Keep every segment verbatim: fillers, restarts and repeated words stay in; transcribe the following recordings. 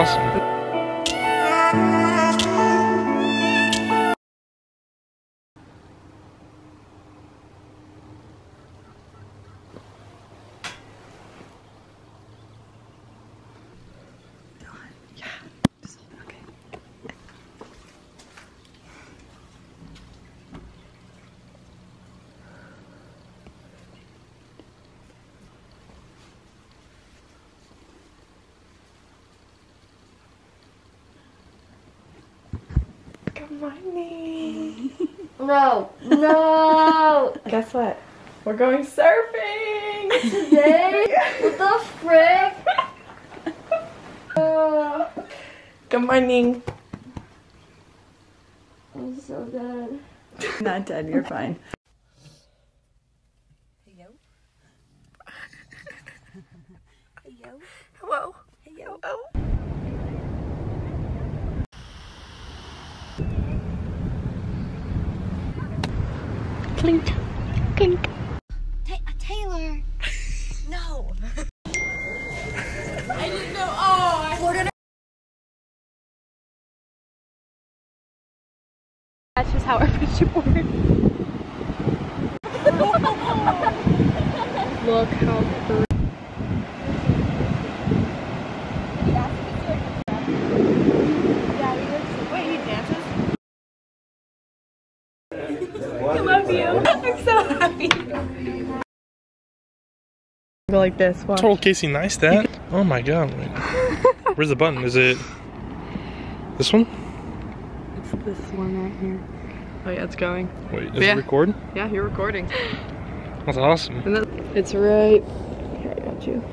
awesome. Good morning. No, no. Guess what? We're going surfing Today? What the frick? Uh, Good morning. I'm so dead. Not dead, you're fine. Hello? Hello? Hello. Hello? Hello. Clink, clink. Ta uh, Taylor! No! I didn't know. Oh, I Ordered. That's just how our friendship works. Look how free. Wait, he dances? I love you. I'm so happy. Go like this. Watch. Total Casey Neistat. Oh my god. Wait. Where's the button? Is it this one? It's this one right here. Oh yeah, it's going. Wait, is Yeah. it recording? Yeah, you're recording. That's awesome. And then it's right. Here, I got you.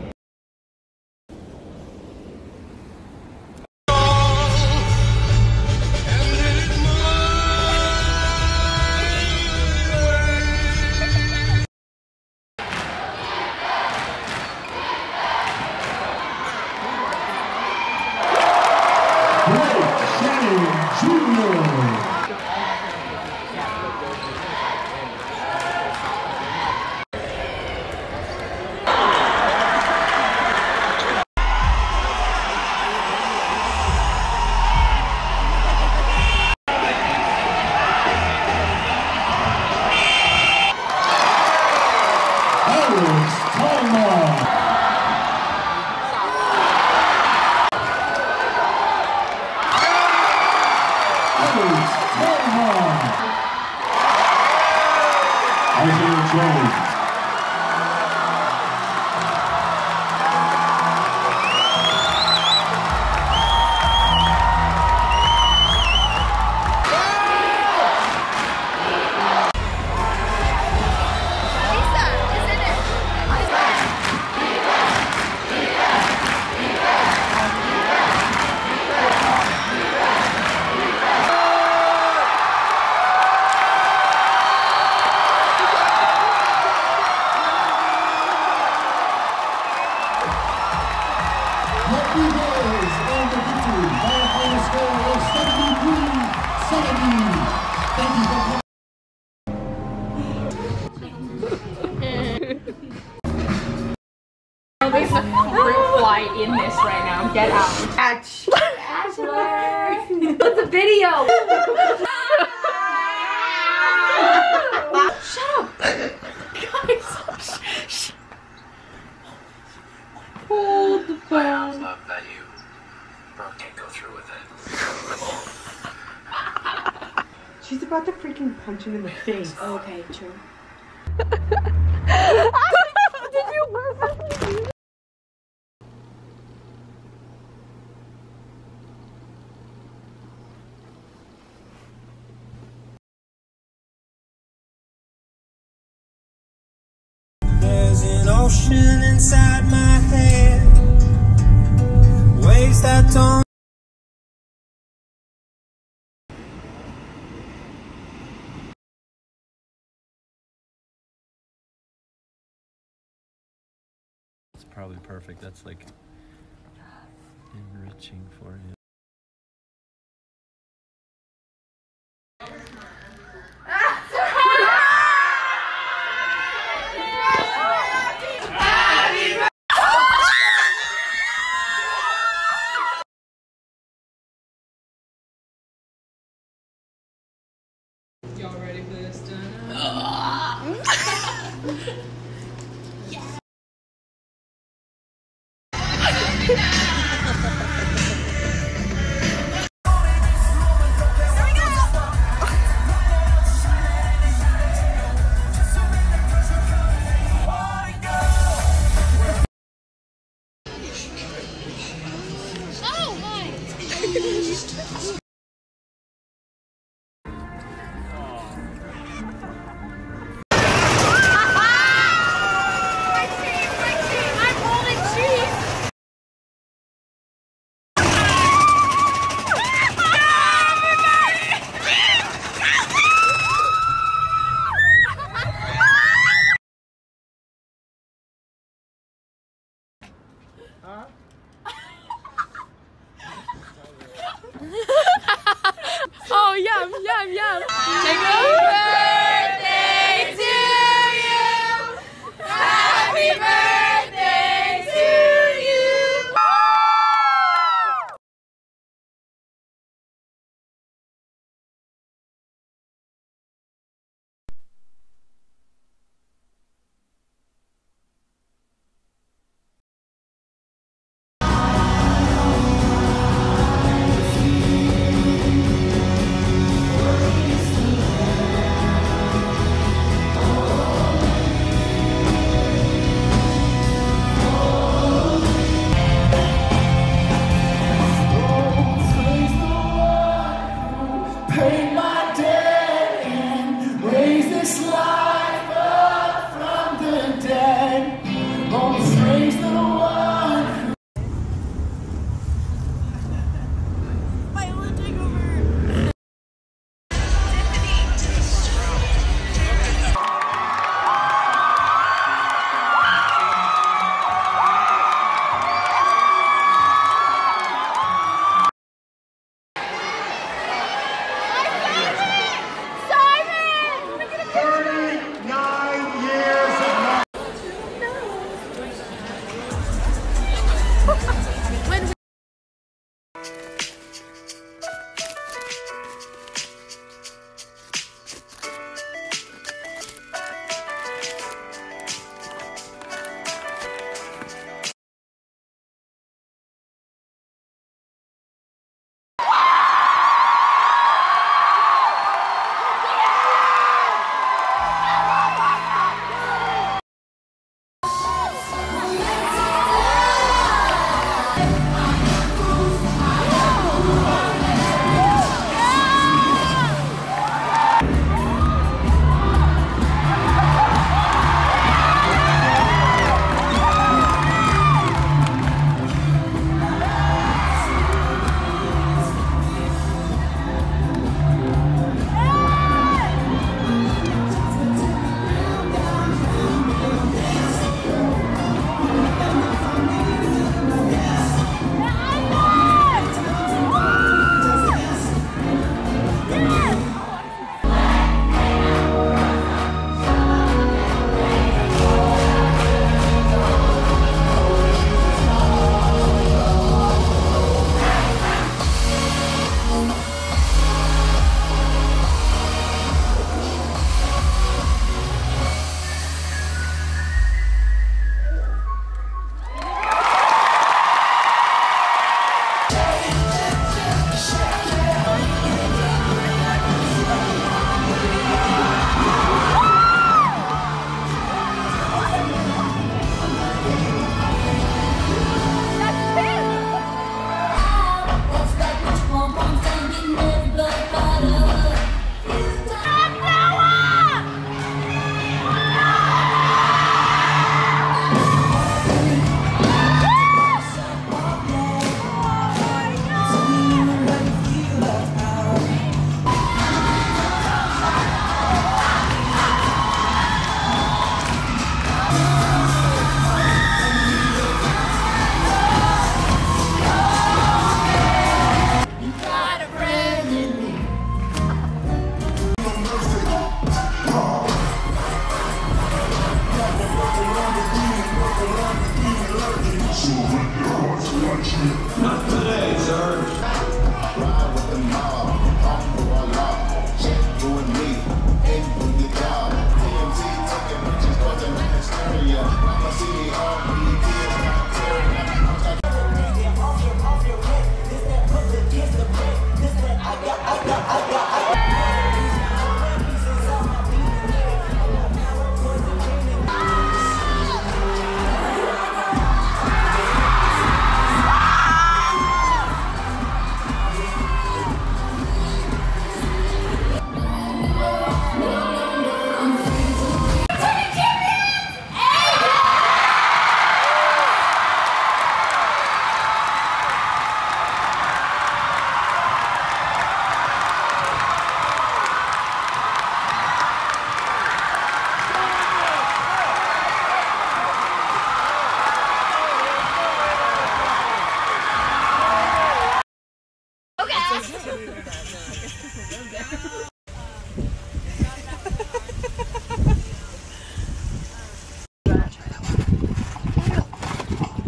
There's a fruit fly in this right now. Get out. Bachelor. What's a video? Shut up. Guys. Shh. Hold the phone. I love that you bro can't go through with it. She's about to freaking punch him in the face. Okay, true. Did you purposely do that? There's an ocean inside my head, waves that don't. It's probably perfect. That's like enriching for you. Oh, yum, yum, yum. Happy birthday to you. Happy birthday to you.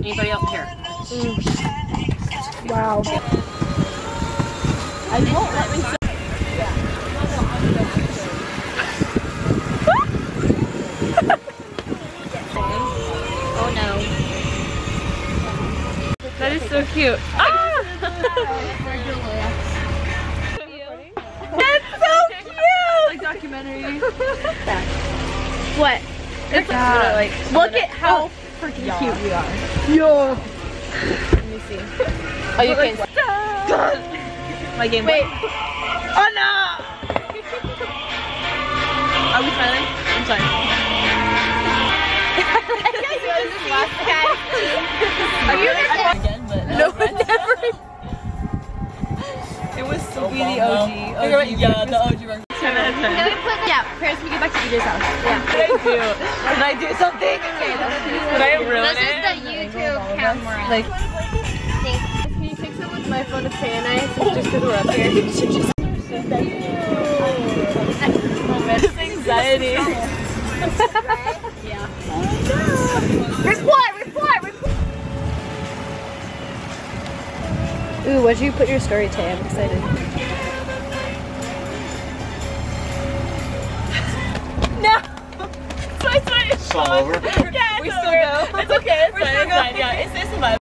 Anybody else here? Mm. Wow. I won't let me sit. Oh no. That is so cute. Ah! That's so cute! Like documentary. What? It's yeah. Like, look at how freaking cute we are. Yo. Let me see. Oh, you can. My game. Wait. Oh no! Are we smiling? I'm sorry. Are you again? But no, never. It was so be the O G. O G yeah, the O G breakfast. ten out of ten. Can we put, yeah, Paris, we get back to E J's house. Yeah. What did I do? Did I do something? Did I ruin This it? is the YouTube camera. Like, can you fix it with my phone to say and I? Just because we're up here. It's anxiety. Yeah. Reply, reply, reply. Ooh, what'd you put your story, Tay? I'm excited. No! So I swear it's It's all over. Yeah, it's we still go. It's okay, it's fine, it's fine. Yeah, it's, it's fine.